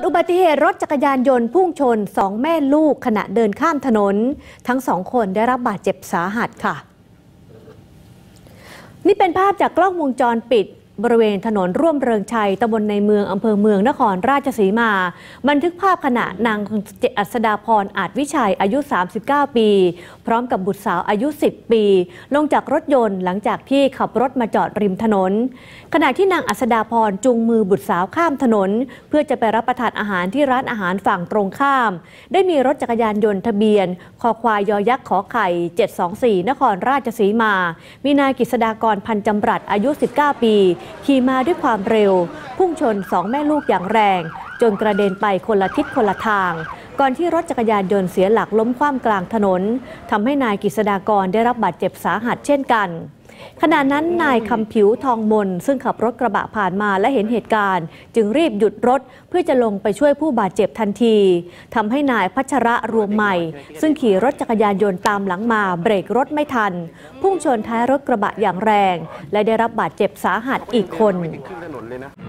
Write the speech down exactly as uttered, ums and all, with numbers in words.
อุบัติเหตุรถจักรยานยนต์พุ่งชนสองแม่ลูกขณะเดินข้ามถนนทั้งสองคนได้รับบาดเจ็บสาหัสค่ะนี่เป็นภาพจากกล้องวงจรปิดบริเวณถนนร่วมเริงชัยตำบลในเมืองอำเภอเมืองนครราชสีมาบันทึกภาพขณะนางอัศดาพรอาจวิชัยอายุสามสิบเก้าปีพร้อมกับบุตรสาวอายุสิบปีลงจากรถยนต์หลังจากที่ขับรถมาจอดริมถนนขณะที่นางอัศดาพรจูงมือบุตรสาวข้ามถนนเพื่อจะไปรับประทานอาหารที่ร้านอาหารฝั่งตรงข้ามได้มีรถจักรยานยนต์ทะเบียนคอควายยอยักษ์ขอไข่เจ็ดสองสี่นครราชสีมามีนายกฤษดากรพันจำรัดอายุสิบเก้าปีขี่มาด้วยความเร็วพุ่งชนสองแม่ลูกอย่างแรงจนกระเด็นไปคนละทิศคนละทางก่อนที่รถจักรยานยนต์เสียหลักล้มคว่ำกลางถนนทำให้นายกฤษดากรได้รับบาดเจ็บสาหัสเช่นกันขณะนั้นนายคำผิวทองมนซึ่งขับรถกระบะผ่านมาและเห็นเหตุการณ์จึงรีบหยุดรถเพื่อจะลงไปช่วยผู้บาดเจ็บทันทีทำให้นายพัชระรวมใหม่ซึ่งขี่รถจักรยานยนต์ตามหลังมาเบรกรถไม่ทันพุ่งชนท้ายรถกระบะอย่างแรงและได้รับบาดเจ็บสาหัสอีกคน